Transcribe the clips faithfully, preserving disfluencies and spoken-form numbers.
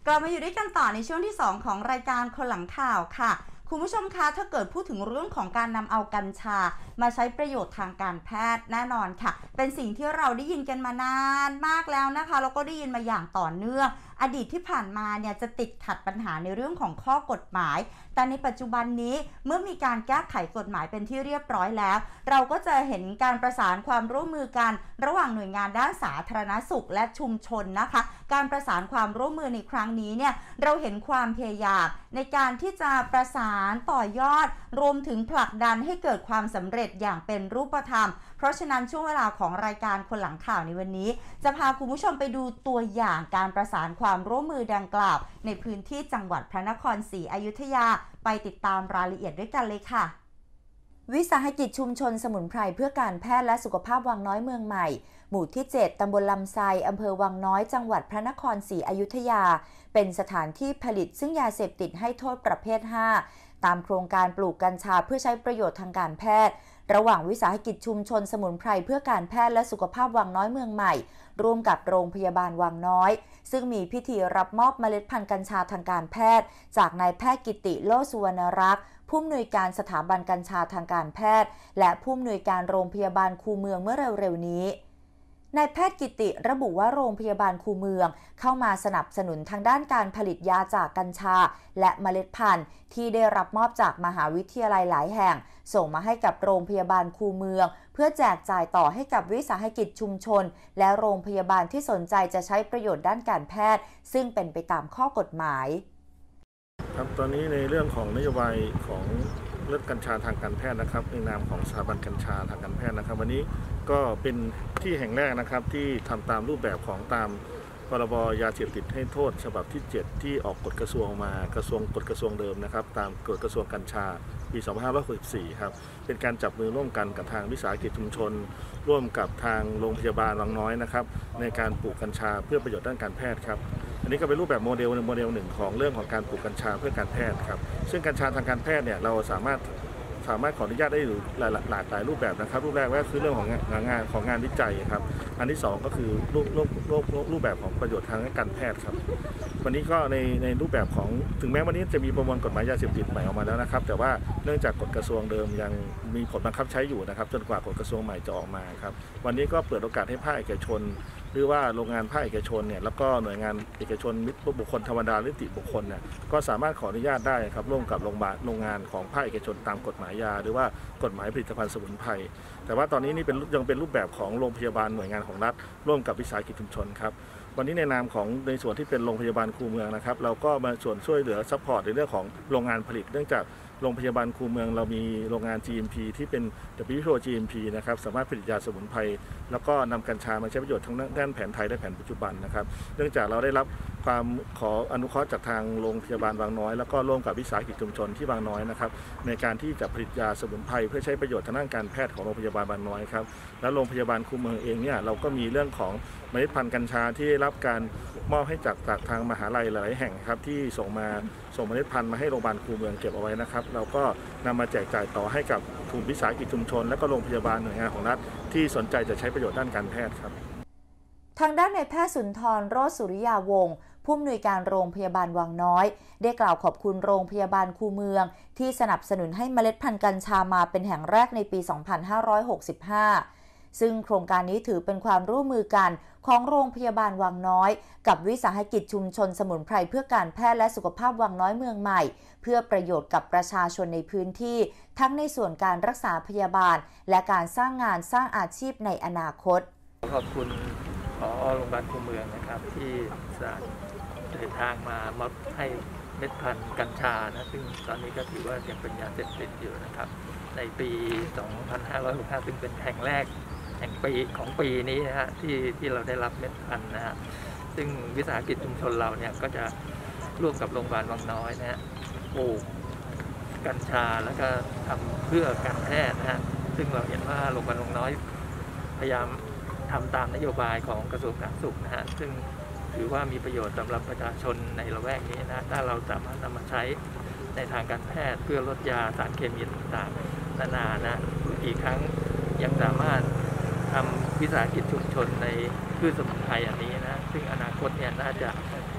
กลับมาอยู่ด้วยกันต่อในช่วงที่สองของรายการคนหลังข่าวค่ะคุณผู้ชมคะถ้าเกิดพูดถึงเรื่องของการนำเอากัญชามาใช้ประโยชน์ทางการแพทย์แน่นอนค่ะเป็นสิ่งที่เราได้ยินกันมานานมากแล้วนะคะแล้วก็ได้ยินมาอย่างต่อเนื่องอดีตที่ผ่านมาเนี่ยจะติดขัดปัญหาในเรื่องของข้อกฎหมายแต่ในปัจจุบันนี้เมื่อมีการแก้ไขกฎหมายเป็นที่เรียบร้อยแล้วเราก็จะเห็นการประสานความร่วมมือกันระหว่างหน่วยงานด้านสาธารณสุขและชุมชนนะคะการประสานความร่วมมือในครั้งนี้เนี่ยเราเห็นความพยายามในการที่จะประสานต่อยอดรวมถึงผลักดันให้เกิดความสำเร็จอย่างเป็นรูปธรรมเพราะฉะนั้นช่วงเวลาของรายการคนหลังข่าวในวันนี้จะพาคุณผู้ชมไปดูตัวอย่างการประสานความร่วมมือดังกล่าวในพื้นที่จังหวัดพระนครศรีอยุธยาไปติดตามรายละเอียดด้วยกันเลยค่ะวิสาหกิจชุมชนสมุนไพรเพื่อการแพทย์และสุขภาพวังน้อยเมืองใหม่หมู่ที่เจ็ดตำบลลำไซอำเภอวังน้อยจังหวัดพระนครศรีอยุธยาเป็นสถานที่ผลิตซึ่งยาเสพติดให้โทษประเภทห้าตามโครงการปลูกกัญชาเพื่อใช้ประโยชน์ทางการแพทย์ระหว่างวิสาหกิจชุมชนสมุนไพรเพื่อการแพทย์และสุขภาพวังน้อยเมืองใหม่ร่วมกับโรงพยาบาลวังน้อยซึ่งมีพิธีรับมอบเมล็ดพันธุ์กัญชาทางการแพทย์จากนายแพทย์กิติโลสุวรรณรักษ์ผู้อำนวยการสถาบันกัญชาทางการแพทย์และผู้อำนวยการโรงพยาบาลคูเมืองเมื่อเร็วๆนี้นายแพทย์กิติระบุว่าโรงพยาบาลคูเมืองเข้ามาสนับสนุนทางด้านการผลิตยาจากกัญชาและเมล็ดพันธุ์ที่ได้รับมอบจากมหาวิทยาลัยหลายแห่งส่งมาให้กับโรงพยาบาลคูเมืองเพื่อแจกจ่ายต่อให้กับวิสาหกิจชุมชนและโรงพยาบาลที่สนใจจะใช้ประโยชน์ด้านการแพทย์ซึ่งเป็นไปตามข้อกฎหมายครับตอนนี้ในเรื่องของนโยบายของเรื่องกัญชาทางการแพทย์นะครับในนามของสถาบันกัญชาทางการแพทย์นะครับวันนี้ก็เป็นที่แห่งแรกนะครับที่ทำตามรูปแบบของตามพรบยาเสพติดให้โทษฉบับที่เจ็ดที่ออกกฎกระทรวงมากระทรวงกฎกระทรวงเดิมนะครับตามกฎกระทรวงกัญชาปีสองพันห้าร้อยหกสิบสี่ครับเป็นการจับมือร่วมกันกับทางวิสาหกิจชุมชนร่วมกับทางโรงพยาบาลวังน้อยนะครับในการปลูกกัญชาเพื่อประโยชน์ด้านการแพทย์ครับอันนี้ก็เป็นรูปแบบโมเดลโมเดลหนึ่งของเรื่องของการปลูกกัญชาเพื่อการแพทย์ครับซึ่งกัญชาทางการแพทย์เนี่ยเราสามารถสามารถขออนุญาตได้หลายหลากหลายรูปแบบนะครับรูปแรกก็คือเรื่องของงานงานของงานวิจัยครับอันที่สองก็คือรูปรูปรูปรูปแบบของประโยชน์ทางการแพทย์ครับวันนี้ก็ในในรูปแบบของถึงแม้วันนี้จะมีประมวลกฎหมายยาเสพติดใหม่ออกมาแล้วนะครับแต่ว่าเนื่องจากกฎกระทรวงเดิมยังมีผลบังคับใช้อยู่นะครับจนกว่ากฎกระทรวงใหม่จะออกมาครับวันนี้ก็เปิดโอกาสให้ภาคเอกชนหรือว่าโรงงานภาคเอกชนเนี่ยแล้วก็หน่วยงานเอกชนมิตรบุคคลธรรมดาหรือนิติบุคคลเนี่ยก็สามารถขออนุญาตได้ครับร่วมกับโรงพยาบาลโรงงานของภาคเอกชนตามกฎหมายยาหรือว่ากฎหมายผลิตภัณฑ์สมุนไพรแต่ว่าตอนนี้นี่เป็นยังเป็นรูปแบบของโรงพยาบาลหน่วยงานของรัฐร่วมกับวิสาหกิจชุมชนครับวันนี้ในนามของในส่วนที่เป็นโรงพยาบาลคูเมืองนะครับเราก็มาส่วนช่วยเหลือซัพพอร์ตในเรื่องของโรงงานผลิตเนื่องจากโรงพยาบาลคูเมืองเรามีโรงงาน จี เอ็ม พี ที่เป็น ดับเบิลยู เอช โอ จี เอ็ม พี นะครับสามารถผลิตยาสมุนไพรแล้วก็นำกัญชามาใช้ประโยชน์ทั้งด้านแผนไทยและแผนปัจจุบันนะครับเนื่องจากเราได้รับความขออนุเคราะห์จากทางโรงพยาบาลบางน้อยแล้วก็ร่วมกับวิสาหกิจชุมชนที่บางน้อยนะครับในการที่จะผลิตยาสมุนไพรเพื่อใช้ประโยชน์ทางด้านการแพทย์ของโรงพยาบาลบางน้อยครับและโรงพยาบาลคูเมืองเองเนี่ยเราก็มีเรื่องของเมล็ดพันธุ์กัญชาที่ได้รับการมอบให้จากจากทางมหาลัยหลายแห่งครับที่ส่งมาส่งเมล็ดพันธุ์มาให้โรงพยาบาลคูเมืองเก็บเอาไว้นะครับเราก็นำมาแจกจ่ายต่อให้กับกลุ่มวิสาหกิจชุมชนและก็โรงพยาบาลหน่วยงานของรัฐที่สนใจจะใช้ประโยชน์ด้านการแพทย์ครับทางด้านนายแพทย์สุนทรโรจน์สุริยาวงศ์ผู้อำนวยการโรงพยาบาลวังน้อยได้กล่าวขอบคุณโรงพยาบาลคูเมืองที่สนับสนุนให้เมล็ดพันธุ์กัญชามาเป็นแห่งแรกในปี สองพันห้าร้อยหกสิบห้า ซึ่งโครงการนี้ถือเป็นความร่วมมือกันของโรงพยาบาลวังน้อยกับวิสาหกิจชุมชนสมุนไพรเพื่อการแพทย์และสุขภาพวังน้อยเมืองใหม่เพื่อประโยชน์กับประชาชนในพื้นที่ทั้งในส่วนการรักษาพยาบาลและการสร้างงานสร้างอาชีพในอนาคตขอบคุณผอ.โรงพยาบาลคูเมืองนะครับที่สานเดินทางมามอบให้เม็ดพันธุ์กัญชานะซึ่งตอนนี้ก็ถือว่ายังเป็นยาเสพติดอยู่นะครับในปี สองพันห้าร้อยหกสิบห้า ซึ่งเป็นแห่งแรกแห่งปีของปีนี้นะฮะที่ที่เราได้รับเม็ดพันธุ์นะฮะซึ่งวิสาหกิจชุมชนเราเนี่ยก็จะร่วมกับโรงพยาบาลวังน้อยนะฮะปลูกกัญชาแล้วก็ทำเพื่อการแพทย์นะฮะซึ่งเราเห็นว่าโรงพยาบาลวังน้อยพยายามทำตามนโยบายของกระทรวงสาธารณสุขนะฮะซึ่งถือว่ามีประโยชน์สำหรับประชาชนในละแวกนี้นะถ้าเราสามารถนำมาใช้ในทางการแพทย์เพื่อลดยาสารเคมีต่างๆนานานะอีกครั้งยังสามารถทำวิสาหกิจชุมชนในพืชสมุนไพรอันนี้นะซึ่งอนาคตเนี่ยน่าจะ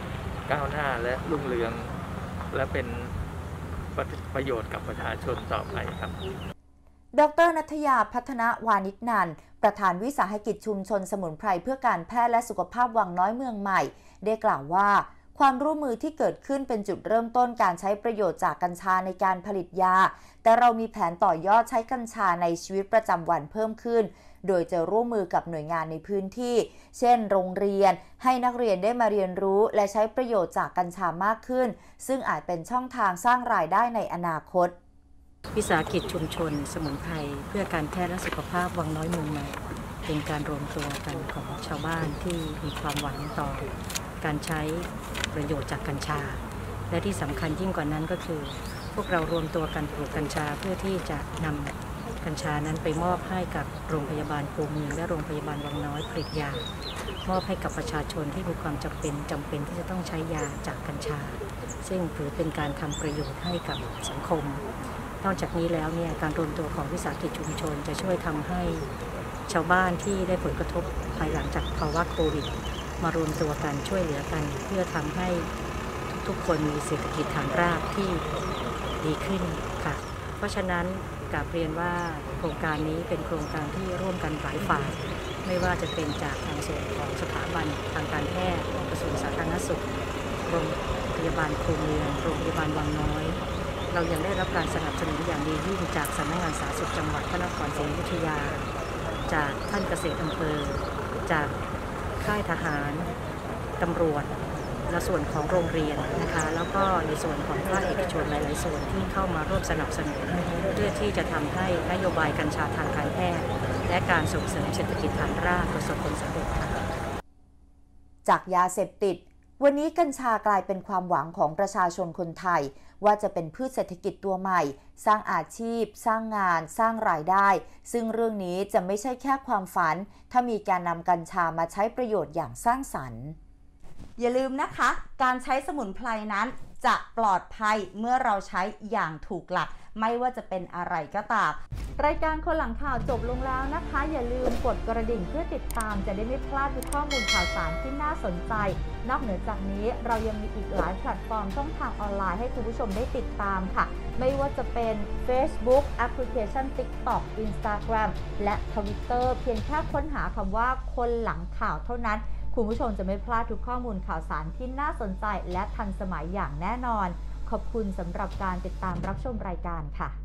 ก้าวหน้าและรุ่งเรืองและเป็นประโยชน์กับประชาชนต่อไปครับดร.ณัฐยาพัฒนวานิชนันท์ประธานวิสาหกิจชุมชนสมุนไพรเพื่อการแพทย์และสุขภาพวังน้อยเมืองใหม่ได้กล่าวว่าความร่วมมือที่เกิดขึ้นเป็นจุดเริ่มต้นการใช้ประโยชน์จากกัญชาในการผลิตยาแต่เรามีแผนต่อยอดใช้กัญชาในชีวิตประจำวันเพิ่มขึ้นโดยจะร่วมมือกับหน่วยงานในพื้นที่เช่นโรงเรียนให้นักเรียนได้มาเรียนรู้และใช้ประโยชน์จากกัญชามากขึ้นซึ่งอาจเป็นช่องทางสร้างรายได้ในอนาคตวิสาหกิจชุมชนสมุนไพรเพื่อการแพทย์และสุขภาพวังน้อยเมืองใหม่เป็นการรวมตัวกันของชาวบ้านที่มีความหวังต่อการใช้ประโยชน์จากกัญชาและที่สำคัญยิ่งกว่านั้นก็คือพวกเรารวมตัวกันปลูกกัญชาเพื่อที่จะนำกัญชานั้นไปมอบให้กับโรงพยาบาลภูมิและโรงพยาบาลวังน้อยผลิตยามอบให้กับประชาชนที่มีความจำเป็นจำเป็นที่จะต้องใช้ยาจากกัญชาซึ่งถือเป็นการทำประโยชน์ให้กับสังคมนอกจากนี้แล้วเนี่ยการรวมตัวของวิสาหกิจชุมชนจะช่วยทำให้ชาวบ้านที่ได้ผลกระทบภายหลังจากภาวะโควิดมารวมตัวกันช่วยเหลือกันเพื่อทำให้ทุกคนมีเศรษฐกิจฐานรากที่ดีขึ้นค่ะเพราะฉะนั้นกราบเรียนว่าโครงการนี้เป็นโครงการที่ร่วมกันหลายฝ่ายไม่ว่าจะเป็นจากทางส่วนของสถาบันทางการแพทย์กระทรวงสาธารณสุขโรงพยาบาลคูเมืองโรงพยาบาลวังน้อยเรายังได้รับการสนับสนุนอย่างดียิ่งจากสำนักงานสาธารณสุขจังหวัดพระนครศรีอยุธยาจากท่านเกษตรอำเภอจากค่ายทหารตำรวจและส่วนของโรงเรียนนะคะแล้วก็ในส่วนของภาคเอกชนหลายๆส่วนที่เข้ามาร่วมสนับสนุนเพื่อที่จะทำให้นโยบายกัญชาทางการแพทย์และการส่งเสริมเศรษฐกิจฐานรากประสบผลสำเร็จค่ะจากยาเสพติดวันนี้กัญชากลายเป็นความหวังของประชาชนคนไทยว่าจะเป็นพืชเศรษฐกิจตัวใหม่สร้างอาชีพสร้างงานสร้างรายได้ซึ่งเรื่องนี้จะไม่ใช่แค่ความฝันถ้ามีการนำกัญชามาใช้ประโยชน์อย่างสร้างสรรค์อย่าลืมนะคะการใช้สมุนไพรนั้นจะปลอดภัยเมื่อเราใช้อย่างถูกหลักไม่ว่าจะเป็นอะไรก็ตามรายการคนหลังข่าวจบลงแล้วนะคะอย่าลืมกดกระดิ่งเพื่อติดตามจะได้ไม่พลาดทุกข้อมูลข่าวสารที่น่าสนใจนอกเหนือจากนี้เรายังมีอีกหลายแพลตฟอร์มช่องทางออนไลน์ให้คุณผู้ชมได้ติดตามค่ะไม่ว่าจะเป็น Facebook แอปพลิเคชัน TikTok Instagram และ Twitter เพียงแค่ค้นหาคำว่าคนหลังข่าวเท่านั้นคุณผู้ชมจะไม่พลาดทุกข้อมูลข่าวสารที่น่าสนใจและทันสมัยอย่างแน่นอนขอบคุณสำหรับการติดตามรับชมรายการค่ะ